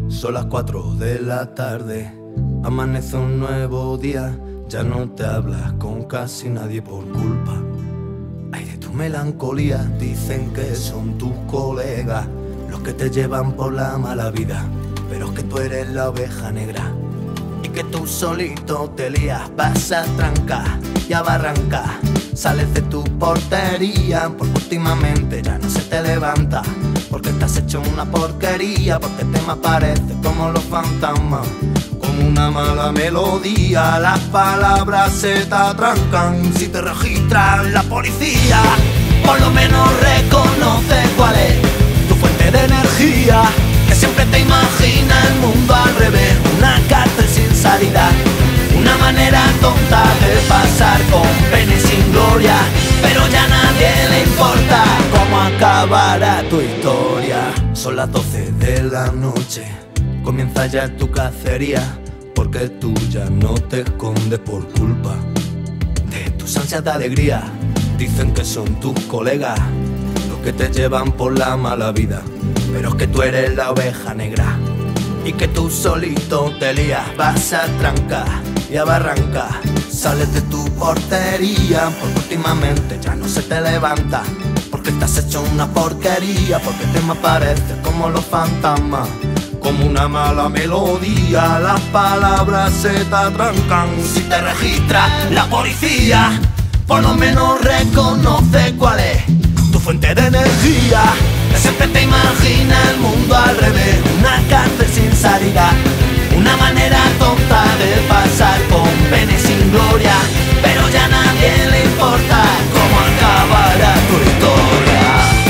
Son las 4 de la tarde, amanece un nuevo día. Ya no te hablas con casi nadie por culpa ay de tu melancolía. Dicen que son tus colegas los que te llevan por la mala vida, pero es que tú eres la oveja negra y que tú solito te lías. Vas a trancar y a barrancar, sales de tu portería porque últimamente ya no se te levanta, porque estás hecho una porquería, porque te me apareces como los fantasmas, como una mala melodía. Las palabras se te atrancan si te registra la policía. Por lo menos reconoce cuál es tu fuente de energía, que siempre te imagina el mundo al revés, una cárcel sin salida, una manera tonta de pasar con pena y sin gloria, pero ya a nadie le importa cómo acabará tu historia. Son las 12 de la noche, comienza ya tu cacería, porque tú ya no te escondes por culpa de tus ansias de alegría. Dicen que son tus colegas los que te llevan por la mala vida, pero es que tú eres la oveja negra y que tú solito te lías. Vas a trancar y a barrancar, sales de tu portería porque últimamente ya no se te levanta, porque estás hecho una porquería, porque te me apareces como los fantasmas, como una mala melodía. Las palabras se te atrancan si te registra la policía. Por lo menos reconoce cuál es tu fuente de energía, que siempre te imagina el mundo al revés, una cárcel sin salida, una manera tonta de pasar con pena y sin gloria, pero ya a nadie le importa cómo acabará tu historia.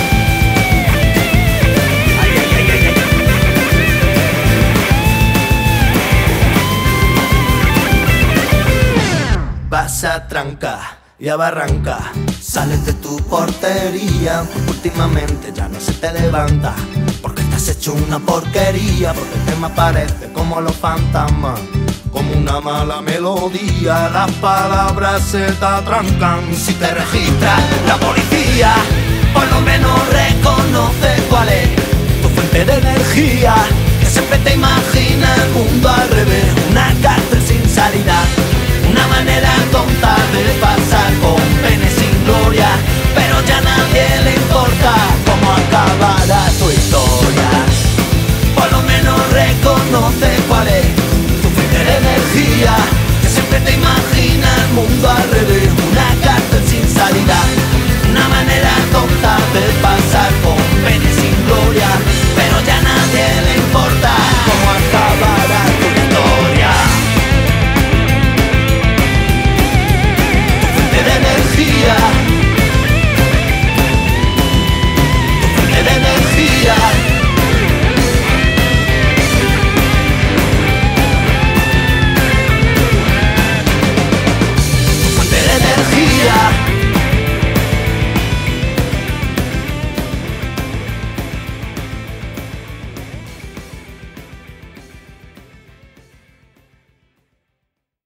Vas a trancar y a barrancar, sales de tu portería porque últimamente ya no se te levanta, porque estás hecho una porquería, porque te me aparece como los fantasmas, como una mala melodía. Las palabras se te atrancan si te registra la policía. Por lo menos reconoce cuál es tu fuente de energía, que siempre te imagina el mundo al revés, una cárcel sin salida, una manera tonta de pasar con pena y sin gloria, pero ya a nadie le importa